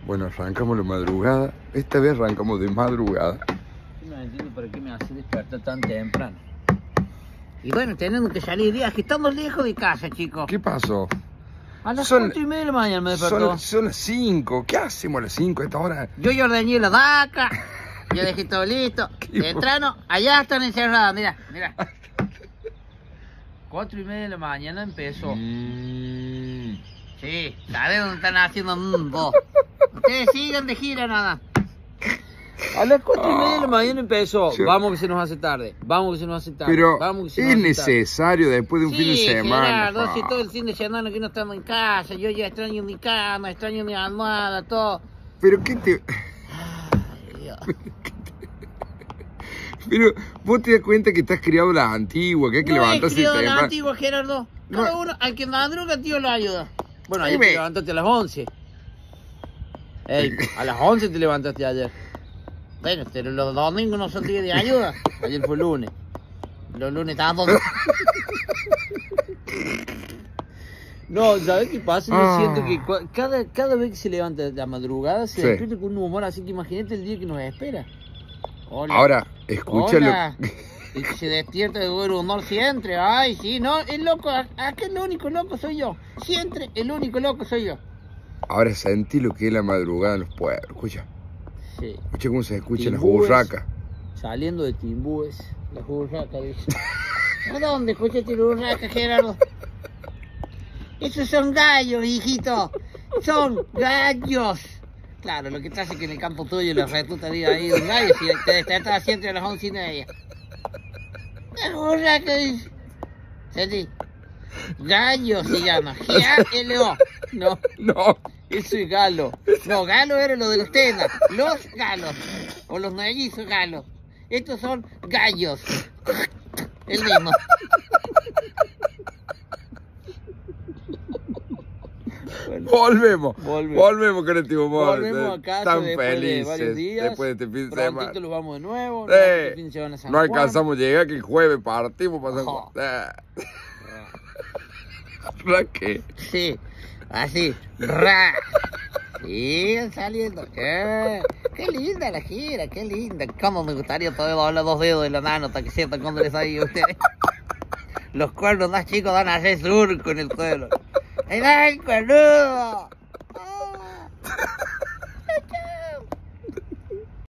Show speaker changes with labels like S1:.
S1: Bueno, arrancamos la madrugada. Esta vez arrancamos de madrugada.
S2: No entiendo por qué me hace despertar tan temprano. Y bueno, tenemos que salir de viaje. Estamos lejos de casa, chicos.
S1: ¿Qué pasó?
S2: A las
S1: Son-
S2: 4:30 de la mañana me despertó.
S1: Son las 5. ¿Qué hacemos a las 5 a esta hora?
S2: Yo ya ordeñé la vaca. Yo dejé todo listo. Temprano, allá están encerradas, mira, mira. 4:30 de la mañana empezó. Sí, ¿sabes dónde están haciendo vos? Ustedes sigan de gira nada. A las 4:30 de la mañana empezó.
S1: Sí.
S2: Vamos que se nos hace tarde. Vamos que se nos hace tarde.
S1: Pero
S2: Vamos que se
S1: es
S2: nos hace tarde.
S1: necesario después de un fin de
S2: Sí,
S1: semana.
S2: Gerardo,
S1: pa.
S2: si todo el fin de semana que no estamos en casa, yo ya extraño mi cama, extraño mi almohada, todo.
S1: Pero qué te...
S2: Ay, Dios.
S1: Pero vos te das cuenta que estás criado a la antigua, que hay que
S2: No es
S1: levantarse
S2: criado la
S1: temprano.
S2: antigua, Gerardo. Cada uno, al que madruga, tío, lo ayuda. Bueno, ayer
S1: Dime.
S2: te levantaste a las 11. Ey, a las 11 te levantaste ayer. Bueno, pero los domingos no son días de ayuda. Ayer fue lunes. Los lunes estábamos... No, ¿sabes qué pasa? Yo siento que cada vez que se levanta la madrugada se
S1: Sí.
S2: despierta con un humor, así que imagínate el día que nos espera. Hola.
S1: Ahora, escúchalo.
S2: Hola. Y que se despierta de buen humor siempre. Ay, sí, no, el loco, acá el único loco soy yo. Siempre el único loco soy yo.
S1: Ahora sentí lo que es la madrugada en los pueblos. Escucha,
S2: Sí.
S1: escucha cómo se escuchan las
S2: Timbúes.
S1: burracas.
S2: Saliendo de Timbúes, las burracas, dice. ¿A dónde escuchaste las burracas, Gerardo? Esos son gallos, hijito. Son gallos. Claro, lo que te hace que en el campo tuyo los retuta diga ahí un gallo si te despertas siempre a las 11:30. Las burracas, dice. Sentí. Gallo se llama. G-A-L-O. No,
S1: No,
S2: eso es galo. No, galo era lo de los temas. Los galos. O los mellizos galos. Estos son gallos. El mismo. Bueno,
S1: volvemos.
S2: Volvemos.
S1: Volvemos con este humor.
S2: volvemos a casa
S1: Tan
S2: después
S1: felices
S2: de varios días.
S1: después de este fin de semana.
S2: Prontito nos vamos de nuevo.
S1: Sí.
S2: Este fin de semana a San
S1: No
S2: Juan.
S1: alcanzamos a llegar que el jueves partimos para San
S2: Ojo.
S1: Juan. ¿Para qué?
S2: Sí, así. Ra. Sigan saliendo. Qué linda la gira, qué linda. Cómo me gustaría poder doblar 2 dedos de la mano hasta que sientan cuando les sale a ustedes. Los cuernos más chicos van a hacer surco en el suelo. ¡Ahí va el cuernudo! ¡Ah!